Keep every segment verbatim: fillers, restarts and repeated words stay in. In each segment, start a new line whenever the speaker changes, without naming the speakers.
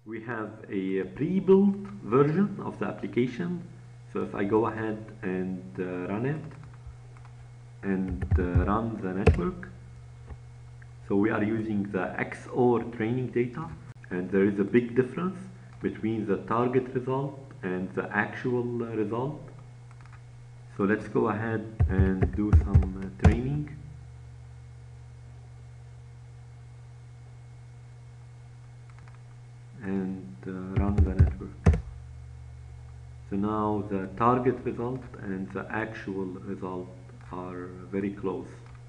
We have a pre-built version of the application. So if I go ahead and uh, run it and uh, run the network, so we are using the X O R training data, and there is a big difference between the target result and the actual uh, result. So let's go ahead and do some uh, training. And uh, run the network. So now the target result and the actual result are very close.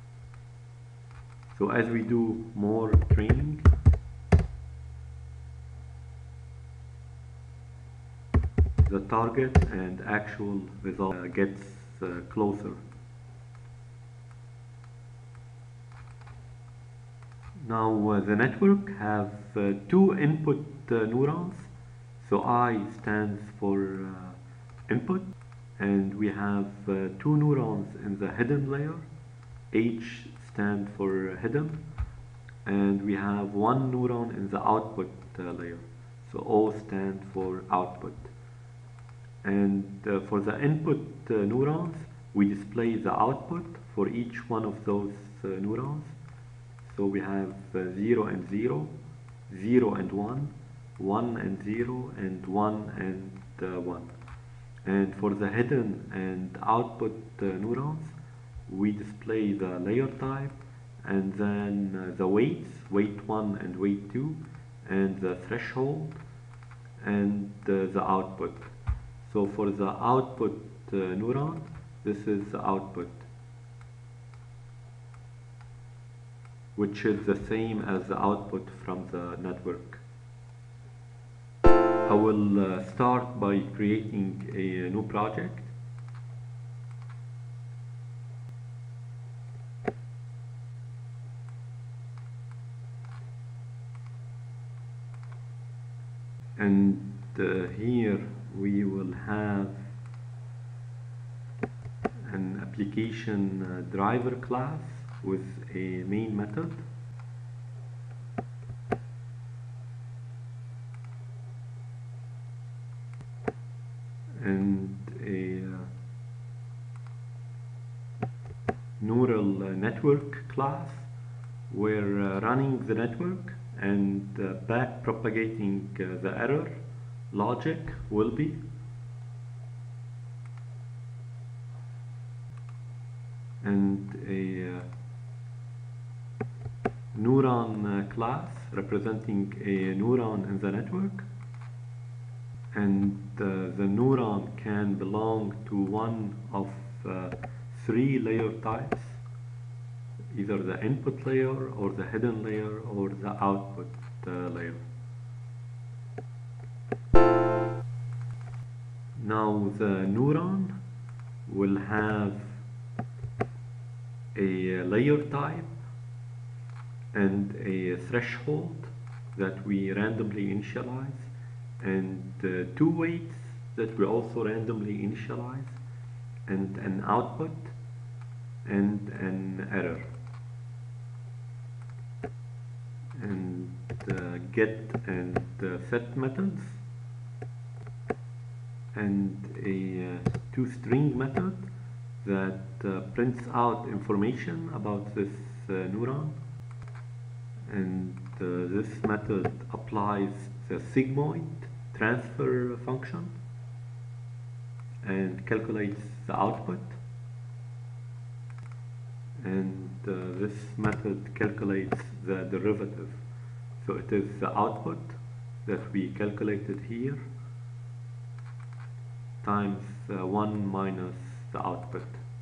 So as we do more training, the target and actual result uh, gets uh, closer. Now uh, the network have uh, two input uh, neurons. So I stands for uh, input, and we have uh, two neurons in the hidden layer. H stand for hidden, and we have one neuron in the output uh, layer. So O stand for output. And uh, for the input uh, neurons, we display the output for each one of those uh, neurons. So we have uh, zero and zero, zero and one, one and zero, and one and uh, one. And for the hidden and output uh, neurons, we display the layer type, and then uh, the weights, weight one and weight two, and the threshold, and uh, the output. So for the output uh, neuron, this is the output, which is the same as the output from the network. I will uh, start by creating a new project. And uh, here we will have an application uh, driver class with a main method. And a uh, neural uh, network class. We're uh, running the network, and uh, back propagating uh, the error logic will be. And a uh, neuron uh, class representing a neuron in the network. And uh, the neuron can belong to one of uh, three layer types, either the input layer or the hidden layer or the output uh, layer. Now the neuron will have a layer type and a threshold that we randomly initialize, and uh, two weights that we also randomly initialize, and an output and an error. And uh, get and uh, set methods, and a uh, toString method that uh, prints out information about this uh, neuron. And uh, this method applies the sigmoid transfer function and calculates the output. And uh, this method calculates the derivative. So it is the output that we calculated here times uh, one minus the output.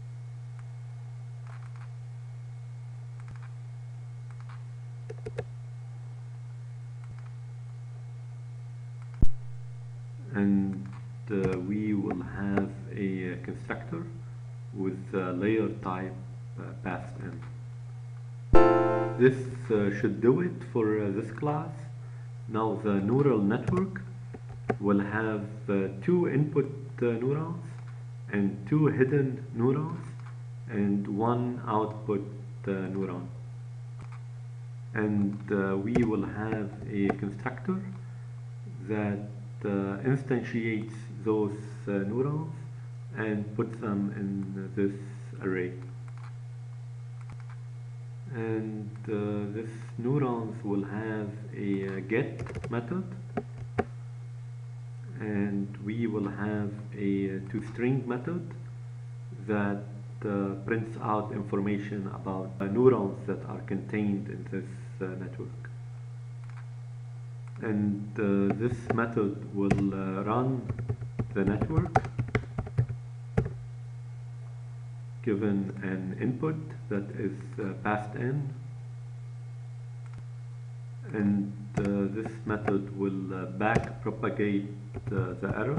And uh, we will have a constructor with a layer type uh, passed in. This uh, should do it for uh, this class. Now the neural network will have uh, two input uh, neurons and two hidden neurons and one output uh, neuron. And uh, we will have a constructor that uh, instantiates those uh, neurons and puts them in this array. And uh, this neurons will have a uh, get method, and we will have a uh, toString method that uh, prints out information about uh, neurons that are contained in this uh, network. And uh, this method will uh, run the network given an input that is uh, passed in, and uh, this method will uh, back propagate uh, the error,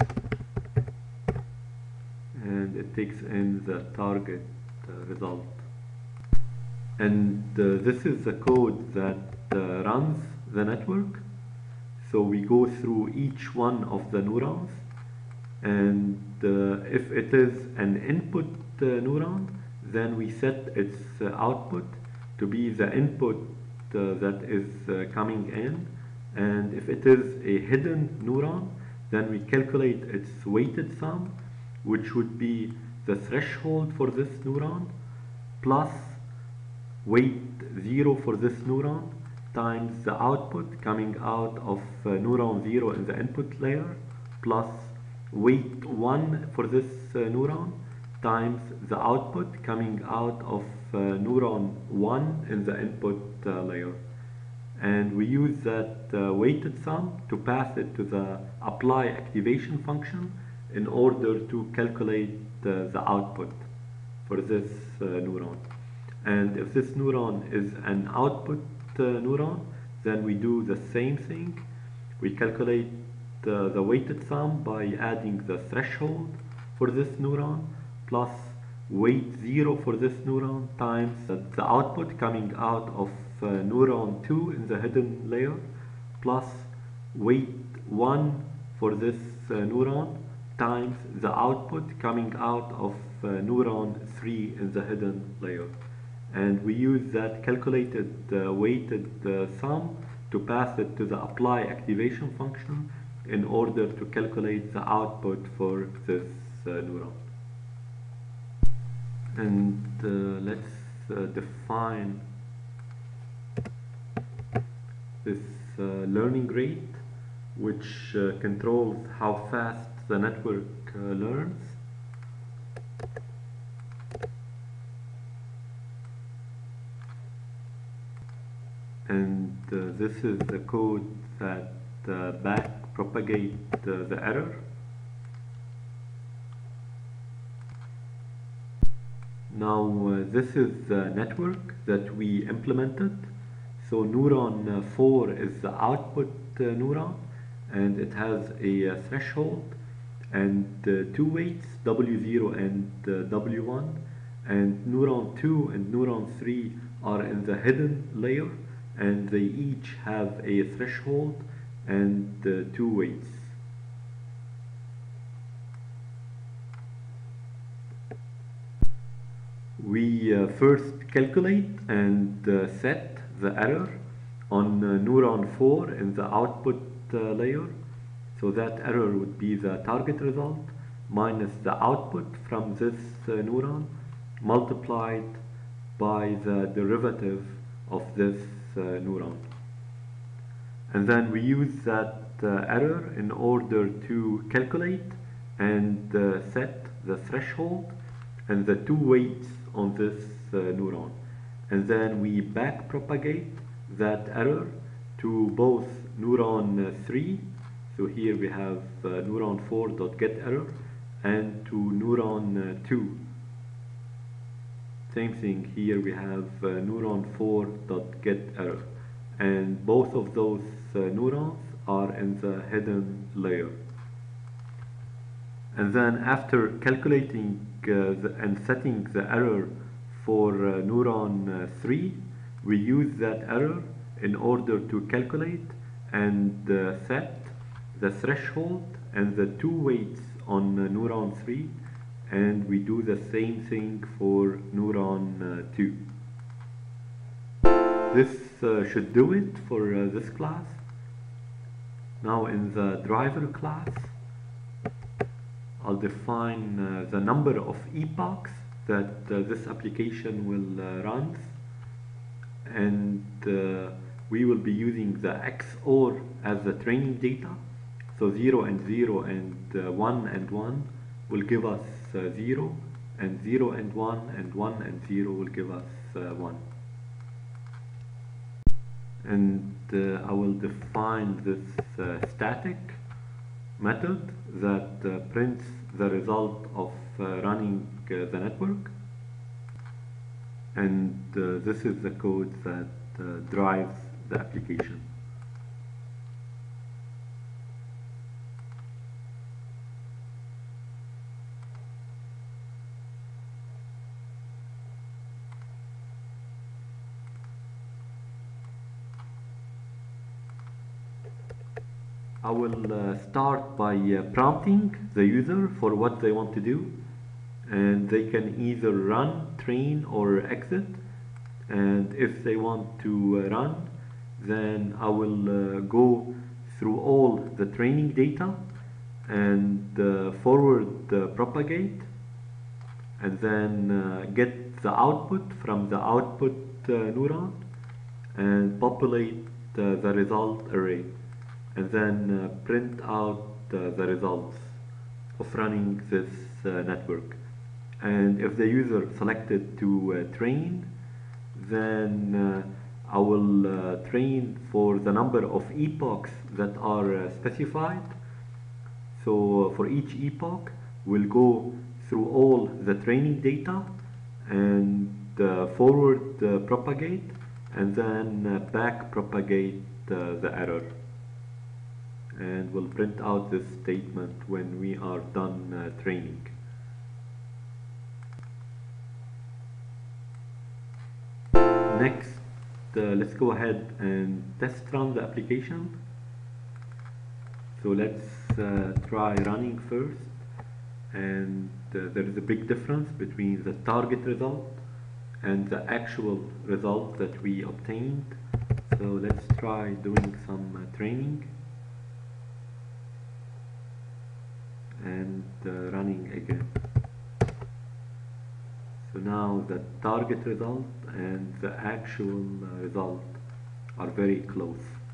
and it takes in the target uh, result. And uh, this is the code that uh, runs the network. So we go through each one of the neurons, and uh, if it is an input uh, neuron, then we set its uh, output to be the input uh, that is uh, coming in, and if it is a hidden neuron, then we calculate its weighted sum, which would be the threshold for this neuron plus weight zero for this neuron times the output coming out of uh, neuron zero in the input layer plus weight one for this uh, neuron times the output coming out of uh, neuron one in the input uh, layer. And we use that uh, weighted sum to pass it to the apply activation function in order to calculate uh, the output for this uh, neuron. And if this neuron is an output uh, neuron, then we do the same thing. We calculate uh, the weighted sum by adding the threshold for this neuron plus weight zero for this neuron times uh, the output coming out of uh, neuron two in the hidden layer plus weight one for this uh, neuron times the output coming out of uh, neuron three in the hidden layer. And we use that calculated uh, weighted uh, sum to pass it to the apply activation function in order to calculate the output for this uh, neuron. And uh, let's uh, define this uh, learning rate, which uh, controls how fast the network uh, learns. And uh, this is the code that uh, back propagate uh, the error. Now uh, this is the network that we implemented. So neuron uh, four is the output uh, neuron, and it has a uh, threshold and uh, two weights, W zero and uh, W one, and neuron two and neuron three are in the hidden layer, and they each have a threshold and uh, two weights. We uh, first calculate and uh, set the error on uh, neuron four in the output uh, layer. So that error would be the target result minus the output from this uh, neuron multiplied by the derivative of this uh, neuron. And then we use that uh, error in order to calculate and uh, set the threshold and the two weights on this uh, neuron. And then we back propagate that error to both neuron uh, three, so here we have uh, neuron four dot get error, and to neuron uh, two. Same thing, here we have uh, neuron four dot get error, and both of those uh, neurons are in the hidden layer. And then after calculating uh, the, and setting the error for uh, neuron uh, three, we use that error in order to calculate and uh, set the threshold and the two weights on uh, neuron three, and we do the same thing for neuron uh, two. This uh, should do it for uh, this class. Now in the driver class, I'll define uh, the number of epochs that uh, this application will uh, run, and uh, we will be using the X O R as the training data. So zero and zero and uh, one and one will give us uh, zero, and zero and one and one and zero will give us uh, one. And uh, I will define this uh, static method that uh, prints the result of uh, running uh, the network, and uh, this is the code that uh, drives the application. I will uh, start by uh, prompting the user for what they want to do, and they can either run, train, or exit. And if they want to uh, run, then I will uh, go through all the training data and uh, forward uh, propagate, and then uh, get the output from the output uh, neuron and populate uh, the result array, and then uh, print out uh, the results of running this uh, network. And if the user selected to uh, train, then uh, I will uh, train for the number of epochs that are uh, specified. So uh, for each epoch, we'll go through all the training data and uh, forward uh, propagate, and then uh, back propagate uh, the error. And we'll print out this statement when we are done uh, training. Next, uh, let's go ahead and test run the application. So let's uh, try running first, and uh, there is a big difference between the target result and the actual result that we obtained. So let's try doing some uh, training and uh, running again. So now the target result and the actual uh, result are very close.